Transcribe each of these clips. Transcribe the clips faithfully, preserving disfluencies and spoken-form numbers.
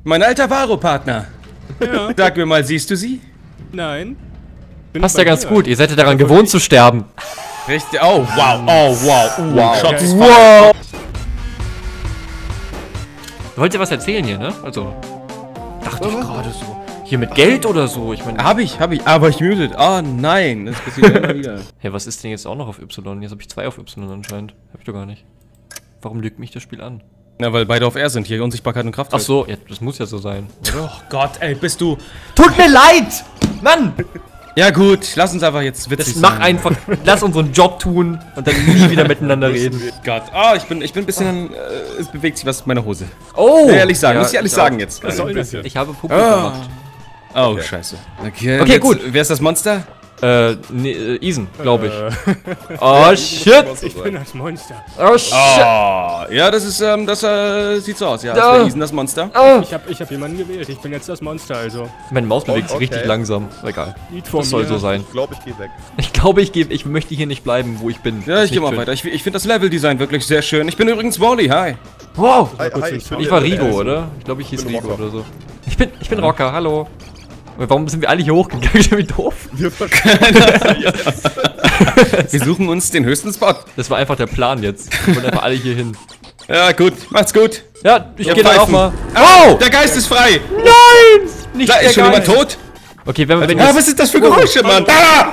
Mein alter Varo-Partner. Ja. Sag mir mal, siehst du sie? Nein. Bin Passt bei ja ganz dir. gut, ihr seid ja daran gewohnt zu sterben. Richtig. Oh, wow, oh, wow, wow. Shots Okay. fired. Wow! Wollt ihr was erzählen hier, ne? Also. Dachte ich gerade so. Hier mit Geld oder so, ich meine. Hab ich, hab ich, aber ich muted. Oh nein, das passiert immer wieder. Hey, was ist denn jetzt auch noch auf Y? Jetzt habe ich zwei auf Y anscheinend. Hab ich doch gar nicht. Warum lügt mich das Spiel an? Na, weil beide auf R sind, hier Unsichtbarkeit und Kraft. Ach so, ja, das muss ja so sein. Oh Gott, ey, bist du... Tut mir leid! Mann! Ja gut, lass uns einfach jetzt witzig Das mach sein. einfach, lass unseren Job tun und dann nie wieder miteinander reden. Gott, oh, ich bin, ich bin ein bisschen, äh, es bewegt sich was in meiner Hose. Oh! Ehrlich sagen, Ja, muss ich ehrlich ich sagen auch. jetzt. Was soll das jetzt? Ich habe Puppe Ah. gemacht. Oh, scheiße. Okay, Okay, jetzt, gut. Wer ist das Monster? Äh, nee, äh, Isen, glaube ich. Äh, Oh shit! ich bin das Monster. Oh shit! Oh, ja, das ist, ähm, das äh, sieht so aus, ja. Das Da. wäre Isen das Monster. Oh. Ich hab, ich hab jemanden gewählt. Ich bin jetzt das Monster, also. Meine Maus bewegt sich Okay. richtig langsam. Egal. Lied vor Das soll mir. so sein. Ich glaube, ich gehe weg. Ich glaube, ich gebe, ich möchte hier nicht bleiben, wo ich bin. Ja, Das ich ist geh nicht mal schön. weiter. Ich, ich finde das Level-Design wirklich sehr schön. Ich bin übrigens Wally, hi. Wow! Hi, kurz hi, den ich, Film. Ich war Rigo, oder? Ich glaube, ich hieß Ich bin Rigo Rocker. oder so. Ich bin, ich bin Rocker, hallo. Warum sind wir alle hier hochgegangen? Wie doof. Wir verstehen jetzt. Wir suchen uns den höchsten Spot. Das war einfach der Plan jetzt. Wir wollen einfach alle hier hin. Ja, gut, macht's gut. Ja, ich Ja, gehe dann auch pfeifen. mal. Oh, der Geist ist frei. Nein! Nicht Da der ist schon jemand Geist. tot. Okay, wenn wir wenn Ah, jetzt, was ist das für Geräusche, Mann? Ah!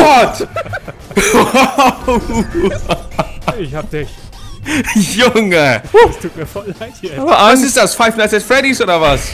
Oh no! Ich hab dich. Junge! Es tut mir voll leid hier. Aber Was Angst. ist das? Five Nights at Freddy's oder was?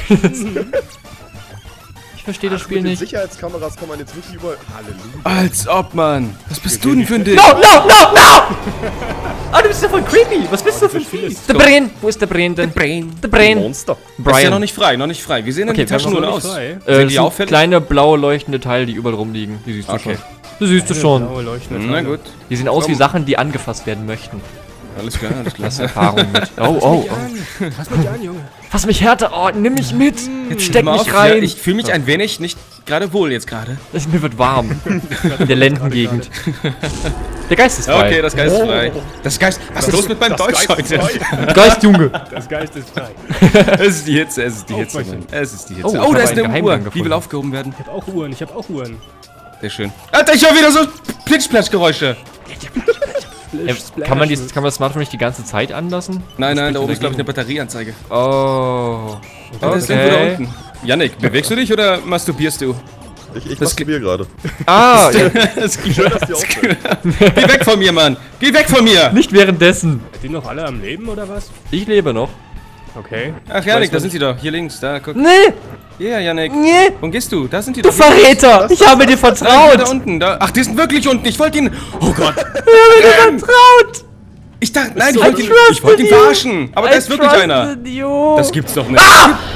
Ich verstehe das Spiel Mit den nicht. Sicherheitskameras kann man jetzt wirklich über... Halleluja. Als ob, Mann. Was bist du denn für ein Ding? No, no, no, no! Ah, du bist ja voll creepy. Was bist du für ein Spiel Vieh? ist Der Brain. Wo ist der Brain denn? Brain. Der Brain. Monster. Das ist ja noch Brian. nicht frei, noch nicht frei. Wie sehen denn Okay, die wir Taschen haben nun noch aus? nicht frei. Äh, Sind das die sind auffällig? kleine blaue leuchtende Teile, die überall rumliegen. Die siehst du Okay. schon. Das siehst du schon. Blaue leuchtende Na Teile. gut. Die sehen aus wie Sachen, die angefasst werden möchten. Alles klar, alles klar. Das ist Erfahrung mit. Oh, oh, oh. Fass mich an, Junge. Fass mich härter. Oh, nimm mich mit. Steck Mal mich auf, ja, rein. ich fühle mich ein wenig nicht gerade wohl jetzt gerade. Es- Mir wird warm. In der Lendengegend. Der Geist ist frei. Okay, das Geist ist frei. Das Geist. Was ist los mit meinem Das Deutsch Geist ist heute? frei. Geist, Junge. Das Geist ist frei. Es ist die Hitze, es ist die Oh, Hitze, Freundchen. Mann. Es ist die Hitze. Oh, ich Oh, habe da ist einen eine Uhr. Geheimgang Die will gefunden. aufgehoben werden. Ich hab auch Uhren, ich hab auch Uhren. Sehr schön. Alter, ich höre wieder so Plitsch-Platsch-Geräusche. Äh, kann man dieses, kann man das Smartphone nicht die ganze Zeit anlassen? Nein, nein, da spricht oben ist, glaube ich, eine dagegen? Batterieanzeige. Oh. Ja, das ist irgendwo da Okay. unten. Yannick, bewegst du dich oder masturbierst du? Ich, ich Das masturbiere gerade. Ah, ja, Das ist Schön, dass die aufhören. Geh weg von mir, Mann! Geh weg von mir! nicht währenddessen. Sind die noch alle am Leben oder was? Ich lebe noch. Okay. Ach, Yannick, da sind sie doch. Hier links, da, guck. Nee, Ja, Yannick. nee. Wo gehst du? Da sind die Du doch. Verräter. Ich habe dir Da, da vertraut. unten, da. Ach, die sind wirklich unten. Ich wollte ihn. Oh Gott. Vertraut. Ich dachte, nein, ich so wollte ihn, trusted ich wollte ihn you. verarschen. Aber da ist wirklich einer. trusted you. Das gibt's doch nicht.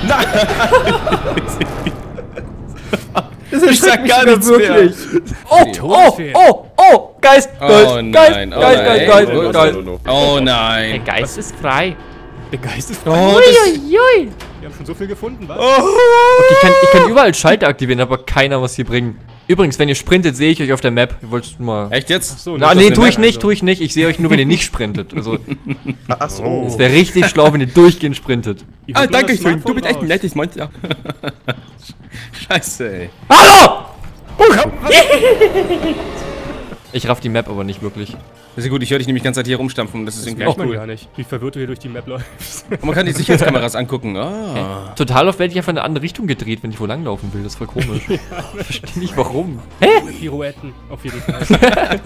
Das Ich sag erschreckt gar mich nichts sogar mehr. Oh, oh, Todesfee. oh, oh. Geist, Oh Geist, nein, Geist, oh Geist, nein. Geist, Geist, Oh, Geist. Oh Der nein. Geist ist frei. Der Geist ist frei. Oh, das, Uiuiui. Wir haben schon so viel gefunden, was? Okay, ich kann, ich kann überall Schalter aktivieren, aber keiner was hier bringen. Übrigens, wenn ihr sprintet, sehe ich euch auf der Map. Ihr wollt mal... echt jetzt? So, Na, nicht nee, auf tue der ich Map, nicht, also. tue ich nicht. Ich sehe euch nur, wenn ihr nicht sprintet. Also, Ach so. es wäre richtig schlau, wenn ihr durchgehend sprintet. Wie Ah, holt man danke das schön. Du Smartphone bist echt ein raus? nettes Monster. Scheiße, ey. Hallo! Ich raff die Map aber nicht wirklich. Das ist gut, ich höre dich nämlich die ganze Zeit hier rumstampfen. Das ist irgendwie Merkt auch man cool. gar nicht, wie verwirrt du hier durch die Map läufst. Und man kann die Sicherheitskameras angucken. Ah. Total oft werde ich einfach in eine andere Richtung gedreht, wenn ich wo langlaufen will. Das ist voll komisch. Ich verstehe nicht warum. Pirouetten, auf jeden Fall. Der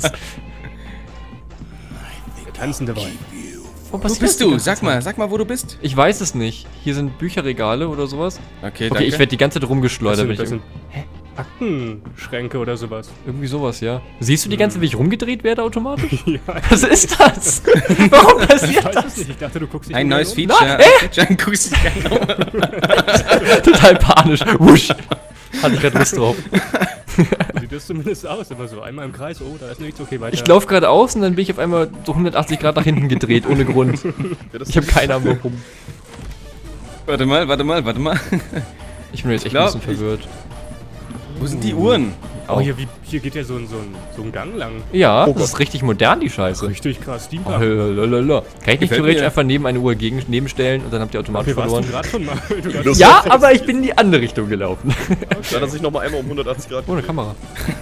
tanzende Wein. Wo Wo bist du? Sag mal, sag mal, wo du bist. Ich weiß es nicht. Hier sind Bücherregale oder sowas. Okay, Okay, danke. ich werde die ganze Zeit rumgeschleudert. Das wenn sind, ich das irg- sind Aktenschränke oder sowas. irgendwie sowas, ja. Siehst du die ganze Zeit, wie ich rumgedreht werde automatisch? Ja, Was ist das? Warum ich passiert weiß das? es nicht. Ich dachte, du guckst dich Ein nur neues um. Feature. Ein Feature, guckst dich gerne Total panisch. Wusch. Hatte ich gerade Lust drauf. Sieht das zumindest aus, immer so einmal im Kreis. Oh, da ist nichts, okay, weiter. Ich laufe gerade aus und dann bin ich auf einmal so hundertachtzig Grad nach hinten gedreht, ohne Grund. Ich habe keine Ahnung warum. Warte mal, warte mal, warte mal. Ich bin jetzt echt glaub, ein bisschen ich- verwirrt. Wo sind die Uhren? Oh, hier, wie, hier geht ja so ein, so ein, so ein Gang lang. Ja, Oh das ist richtig modern, die Scheiße. Richtig krass, Oh, Steampunk. lalalala. Kann ich nicht Gefällt theoretisch mir. einfach neben eine Uhr gegen, nebenstellen und dann habt ihr Ach, automatisch hier warst du verloren? gerade schon mal. Du Das- hast- Ja, aber ich bin in die andere Richtung gelaufen. Da hat er sich nochmal einmal um hundertachtzig Grad. Ohne Kamera.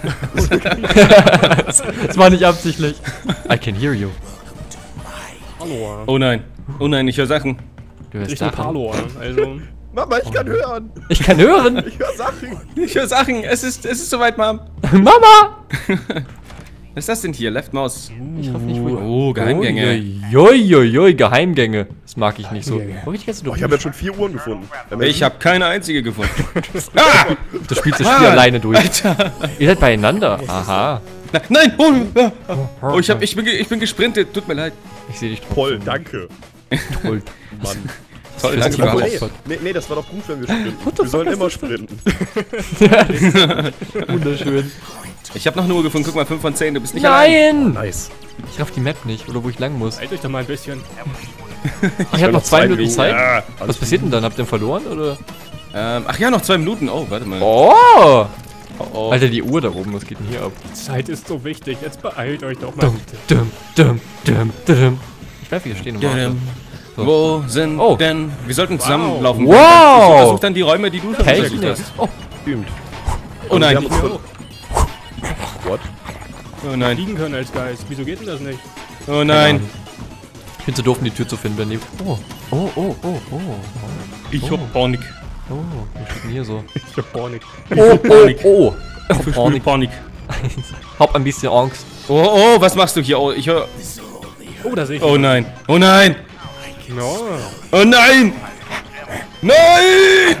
das, das war nicht absichtlich. I can hear you. Hallo. Oh nein. Oh nein, ich höre Sachen. Du hörst Richtung Sachen. Hallo. Also, Mama, ich kann hören. Ich kann hören. Ich höre Sachen. Ich höre Sachen. Es ist, es ist soweit, Mom. Mama! Was ist das denn hier? Left Mouse. Ich hoffe nicht, wo Oh, Geheimgänge. Jojojo, Geheimgänge. Das mag ich nicht so. Oh, richtig, hast du, Oh, ich habe jetzt schon vier Uhren gefunden. Ich habe keine einzige gefunden. Ah! du spielst das Spiel Ah, alleine durch. Alter. Ihr seid beieinander. Aha. Na, nein! Oh, ah. oh ich, hab, ich, bin, ge- ich bin gesprintet. Tut mir leid. Ich sehe dich Toll, danke. Toll. Mann. Toll, Das danke ist für die alles. Woche. Nee, nee, das war doch gut, wenn wir sprinten. What the Wir sollen fuck immer ist das sprinten. Wunderschön. Ich habe noch eine Uhr gefunden. Guck mal, fünf von zehn. Du bist nicht allein. Nein! Nice. Ich raff die Map nicht, oder wo ich lang muss. halt euch doch mal ein bisschen. Ach, ich hab noch zwei Minuten Zeit. Ja. Was passiert denn dann? Habt ihr verloren, oder? Ähm, ach ja, noch zwei Minuten. Oh, warte mal. Oh! Oh, oh. Alter, die Uhr da oben, was geht denn hier ab? Zeit ist so wichtig. Jetzt beeilt euch doch mal. Dum, dum, dum, dum, dum. Ich bleib hier stehen und warte. Dum. So. Wo sind Oh. denn... Wir sollten zusammenlaufen. Wow. Ich untersuche dann die Räume, die du schon Technik. gesucht hast. Oh, Stimmt. Oh nein. Wir haben uns ver- What? Oh nein. Fliegen können als Geist. Wieso geht denn das nicht? Oh nein. ich bin zu doof, um die Tür zu finden, wenn die... Oh, oh, oh, oh, oh. Ich hab Panik. Oh, wie steht denn hier so? Ich hab gar nicht. Oh, Panik. oh, oh. Ich Panik. Panik. Hab ein bisschen Angst. Oh, oh, was machst du hier? Oh, ich höre... Oh, da sehe ich. Oh nein. Oh nein. No. Oh nein. Nein!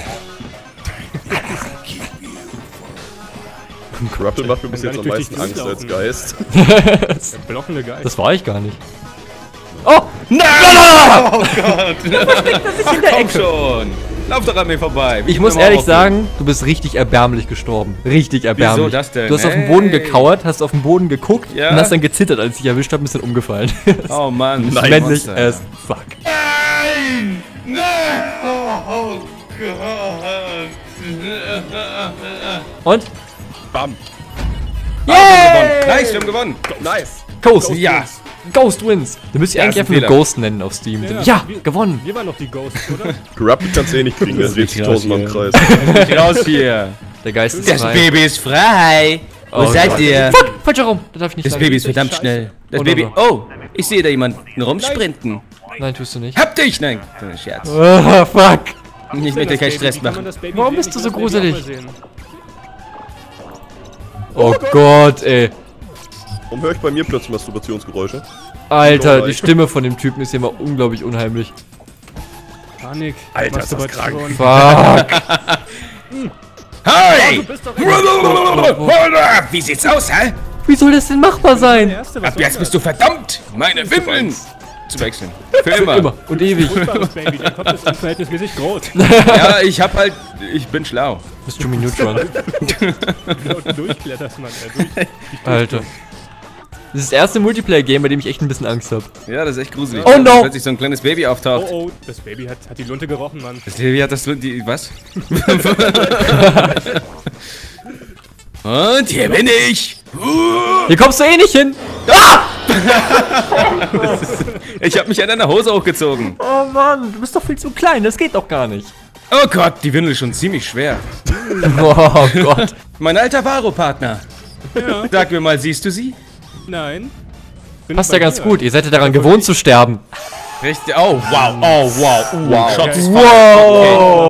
Corrupted macht mir bis Kann jetzt am gar nicht meisten durch die Angst Luft als laufen. Geist. Der blockende Geist. Das war ich gar nicht. Oh! Nein! Oh Gott. Komm schon. Lauf doch an mir vorbei. Ich muss will ehrlich mal sagen, du bist richtig erbärmlich gestorben. Richtig erbärmlich. das denn? Du hast auf den Boden Hey. gekauert, hast auf den Boden geguckt Ja. und hast dann gezittert, als ich dich erwischt habe, bist dann umgefallen. aufhören. Oh Mann. Das ist männlich as fuck. Nein! Nein! Oh Gott. Und? Bam. Yeah! Wir haben gewonnen. Nice, wir haben gewonnen. Nice. Ghost. Ja. Ghost wins. Du müsst ihr Ja, eigentlich ist ein einfach nur Fehler. Ghost nennen auf Steam. Ja, Ja, wir- gewonnen. Wir waren doch die Ghosts, oder? Corrupted kannst du eh nicht kriegen, der dreht sich tausendmal im Kreis. Ich raus hier. Der Geist ist Das frei. Baby ist frei. Wo Oh seid Gott. ihr? Fuck, falscher Raum. Da darf ich nicht Das lang. Baby ist verdammt Scheiße. schnell. Das Oh, Baby... no, Oh, ich sehe da jemanden rumsprinten. Nein, tust du nicht. Hab dich! Nein, das ist ein Scherz. Oh, fuck. Ich möchte keinen Stress Wie kann man machen. das Baby Warum sehen? bist Ich du will so das Baby gruselig? auch mal sehen. Oh Gott, ey. Warum höre ich bei mir plötzlich Masturbationsgeräusche? Alter, Lol. die Stimme von dem Typen ist hier mal unglaublich unheimlich. Panik. Alter, ist das Masturbation. Fuck. Hi! Du bist doch Wie sieht's aus, hä? Wie soll das denn machbar der sein? Erste, was Ab jetzt bist du verdammt, meine Windeln zu wechseln. Für immer. Immer und ewig. Furchtbares Baby, dein Kopf ist unverhältnismäßig groß. Ja, ich hab halt... Ich bin schlau. Bist Jimmy Neutron. Genau, durchkletterst man. Äh, durch. Alter. Das ist das erste Multiplayer-Game, bei dem ich echt ein bisschen Angst habe. Ja, das ist echt gruselig. Oh no! Wenn plötzlich so ein kleines Baby auftaucht. Oh oh, das Baby hat, hat die Lunte gerochen, Mann. Das Baby hat das... Die, was? Und hier bin ich. Hier kommst du eh nicht hin. Ich hab mich an deiner Hose hochgezogen. Oh Mann, du bist doch viel zu klein. Das geht doch gar nicht. Oh Gott, die Windel ist schon ziemlich schwer. Oh Gott. Mein alter Varo-Partner. Ja. Sag mir mal, siehst du sie? Nein. Bin Passt bei ja ganz dir. gut. Ihr seid ja daran gewohnt zu sterben. Richtig. Oh, wow. Oh, wow. Wow. Shots Wow.